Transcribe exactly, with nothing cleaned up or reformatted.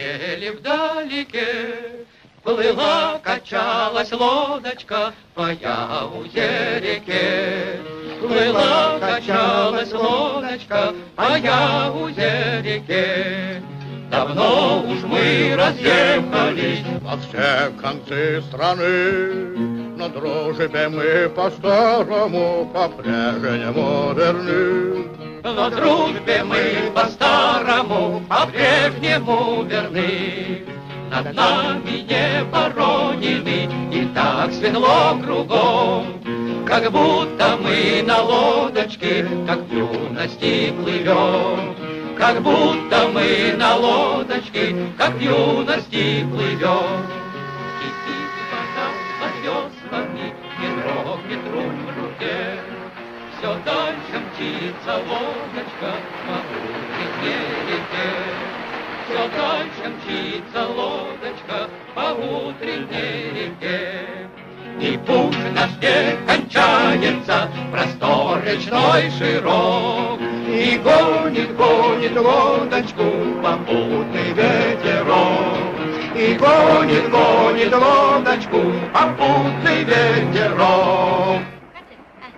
Или вдалеке плыла, качалась лодочка по Яузе реке. Плыла, качалась лодочка по Яузе реке. Давно уж мы разъехались во все концы страны, но дружбе мы по-старому, по-прежнему верны. Но дружбе мы по-старому, по-прежнему верны. Над нами не воронины, и так светло кругом, как будто мы на лодочке, как в юности плывем. Как будто мы на лодочке, как в юности плывем. Кипит вода под веслами, не дрогнет руль в руке. Все дальше мчится лодочка по утренней реке. Все дальше мчится лодочка по утренней реке. И путь наш не кончается, простор речной широк. И гонит, гонит лодочку попутный ветерок. И гонит, гонит лодочку попутный ветерок.